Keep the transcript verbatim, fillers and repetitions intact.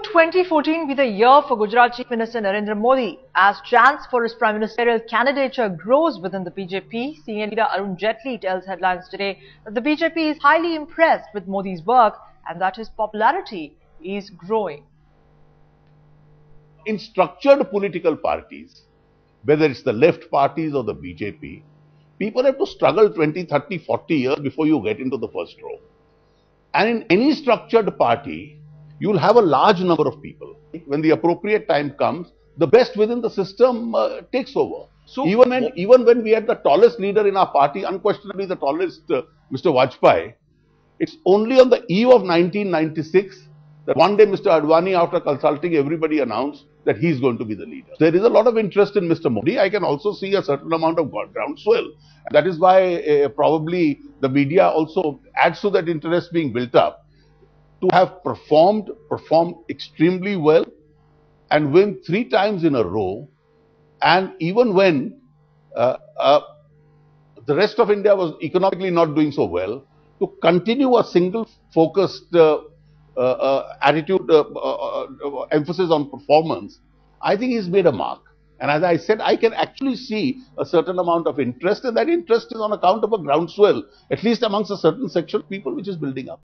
twenty fourteen be the year for Gujarat Chief Minister Narendra Modi as chance for his prime ministerial candidature grows within the B J P. Senior leader Arun Jaitley tells headlines today that the B J P is highly impressed with Modi's work and that his popularity is growing. In structured political parties, whether it's the left parties or the B J P, people have to struggle twenty, thirty, forty years before you get into the first row. And in any structured party, you'll have a large number of people. When the appropriate time comes, the best within the system uh, takes over. So even when, even when we had the tallest leader in our party, unquestionably the tallest, uh, Mister Vajpayee, it's only on the eve of nineteen ninety-six that one day Mister Advani, after consulting everybody, announced that he's going to be the leader. There is a lot of interest in Mister Modi. I can also see a certain amount of groundswell. That is why uh, probably the media also adds to that interest being built up. To have performed, performed extremely well and win three times in a row, and even when uh, uh, the rest of India was economically not doing so well, to continue a single focused uh, uh, uh, attitude, uh, uh, uh, emphasis on performance, I think he's made a mark. And as I said, I can actually see a certain amount of interest, and that interest is on account of a groundswell, at least amongst a certain section of people, which is building up.